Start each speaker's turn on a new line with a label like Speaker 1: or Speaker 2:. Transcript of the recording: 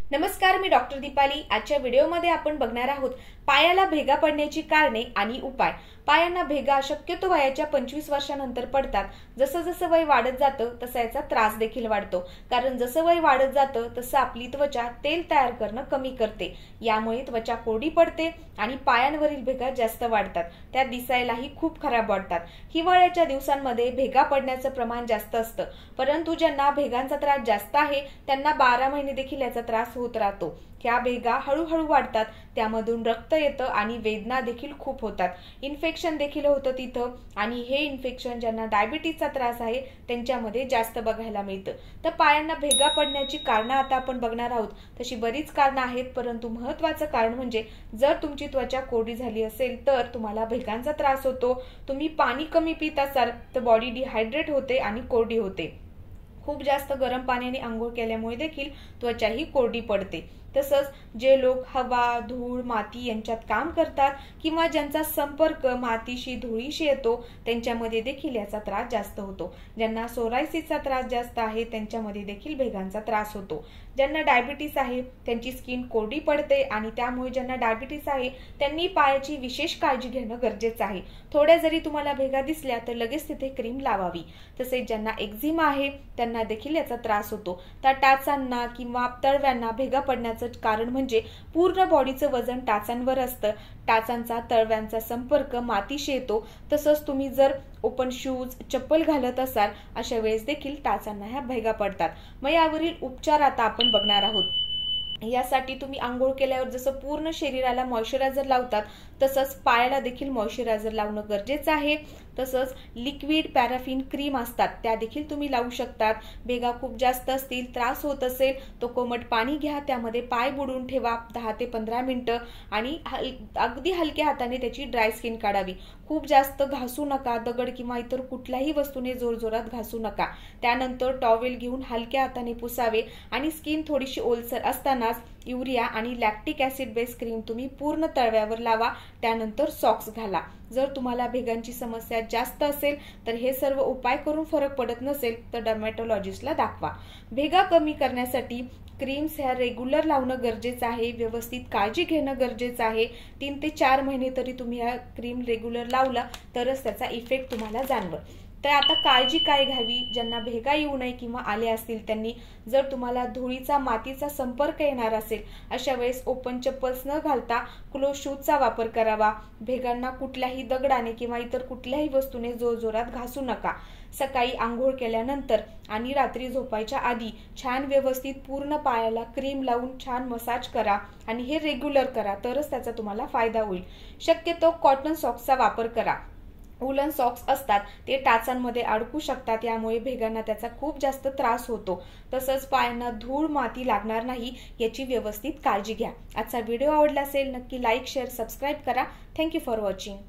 Speaker 1: नमस्कार, मी डॉक्टर दीपाली। आजच्या व्हिडिओमध्ये आपण बघणार आहोत पायाला भेगा पडण्याची कारणे आणि उपाय। पायांना भेगा शक्यतो वयाच्या 25 वर्षानंतर पडतात। जसं जसं वय वाढत जातं तसा याचा त्रास देखील वाढतो, कारण जसं वय वाढत जातं तसं आपली त्वचा तेल तयार करणं कमी करते। यामुळे त्वचा कोरडी पडते आणि पायांवरील भेगा जास्त वाढतात, त्या दिसायलाही खूप खराब वाटतात। हिवाळ्याच्या दिवसांमध्ये भेगा पडण्याचं प्रमाण जास्त असतं, परंतु ज्यांना भेगांचा त्रास जास्त आहे त्यांना 12 महिने देखील याचा त्रास होत राहतो। ह्या भेगा हळूहळू वाढतात, त्यामधून रक्त येतं आणि वेदना देखील खूप होतात। इन्फेक्शन देखील होतं तिथं, आणि हे इन्फेक्शन ज्यांना डायबिटीजचा त्रास आहे त्यांच्यामध्ये जास्त बघायला मिळतं। तर पायांना भेगा पडण्याची कारणं आता आपण बघणार आहोत। तशी बरीच कारणं आहेत, परंतु महत्त्वाचं कारण म्हणजे जर तुमची त्वचा कोरडी झाली असेल तर तुम्हाला भेगांचा त्रास होतो। तुम्ही पाणी कमी पित असाल तर बॉडी डिहायड्रेट होते आणि कोरडी होते। खूप जास्त गरम पाण्याने आंघोळ केल्यामुळे देखील त्वचा ही कोरडी पडते। तसंच जे लोक हवा, धूळ, माती यांच्यात काम करतात किंवा ज्यांचा संपर्क मातीशी, धुळीशी येतो त्यांच्यामध्ये देखील याचा त्रास जास्त होतो। ज्यांना सोरायसिसचा त्रास जास्त आहे त्यांच्यामध्ये देखील भेगांचा त्रास होतो। ज्यांना डायबिटीस आहे त्यांची स्किन कोरडी पडते, आणि त्यामुळे ज्यांना डायबिटीस आहे त्यांनी पायाची विशेष काळजी घेणं गरजेचं आहे। थोड्या जरी तुम्हाला भेगा दिसल्या तर लगेच तिथे क्रीम लावावी। तसेच ज्यांना एक्झिमा आहे त्यांना देखील याचा त्रास होतो। त्या टाचांना किंवा तळव्यांना भेगा पडण्याचं कारण म्हणजे पूर्ण बॉडीचं वजन टाचांवर असतं। टाचांचा तळव्यांचा संपर्क मातीशी येतो। तसंच तुम्ही जर ओपन शूज, चप्पल घालत असाल अशा वेळेस देखील टाचांना ह्या भेगा पडतात। मग यावरील उपचार आता आपण बघणार आहोत। यासाठी तुम्ही आंघोळ केल्यावर जसं पूर्ण शरीराला मॉइश्चरायझर लावतात तसंच पायाला देखील मॉइश्चरायझर लावणं गरजेचं आहे। तसंच लिक्विड पॅराफिन क्रीम असतात त्या देखील तुम्ही लावू शकतात। भेगा खूप जास्त असतील, त्रास होत असेल तो कोमट पाणी घ्या, त्यामध्ये पाय बुडवून ठेवा 10 ते 15 मिनिटं, आणि अगदी हलक्या हाताने त्याची ड्राय स्किन काढावी। खूप जास्त घासू नका, दगड किंवा इतर कुठल्याही वस्तूने जोरजोरात घासू नका। त्यानंतर टॉवेल घेऊन हलक्या हाताने पुसावे, आणि स्किन थोडीशी ओलसर असतानाच युरिया आणि लॅक्टिक ऍसिड बेस क्रीम तुम्ही पूर्ण तळव्यावर लावा। त्यानंतर सॉक्स घाला। जर तुम्हाला भेगांची समस्या जास्त असेल तर हे सर्व उपाय करून फरक पडत नसेल तर डर्मॅटोलॉजिस्टला दाखवा। भेगा कमी करण्यासाठी क्रीम्स ह्या रेग्युलर लावणं गरजेचं आहे, व्यवस्थित काळजी घेणं गरजेचं आहे। 3 ते 4 महिने तरी तुम्ही ह्या क्रीम रेग्युलर लावला तरच त्याचा इफेक्ट तुम्हाला जाणवेल। तर आता काळजी काय घ्यावी? ज्यांना भेगा येऊ नये किंवा आल्या असतील त्यांनी, जर तुम्हाला धुळीचा, मातीचा संपर्क येणार असेल अशा वेळेस ओपन चप्पल्स न घालता क्लोज शूजचा वापर करावा। भेगांना कुठल्याही दगडाने किंवा इतर कुठल्याही वस्तूने जोरजोरात घासू नका। सकाळी आंघोळ केल्यानंतर आणि रात्री झोपायच्या आधी छान व्यवस्थित पूर्ण पायाला क्रीम लावून छान मसाज करा, आणि हे रेग्युलर करा तरच त्याचा तुम्हाला फायदा होईल। शक्यतो कॉटन सॉक्सचा वापर करा। वूलन सॉक्स असतात ते टाचांमध्ये अडकू शकतात, यामुळे भेगांना त्याचा खूप जास्त त्रास होतो। तसंच पायांना धूळ, माती लागणार नाही याची व्यवस्थित काळजी घ्या। आजचा व्हिडिओ आवडला असेल नक्की लाईक, शेअर, सबस्क्राईब करा। Thank you for watching.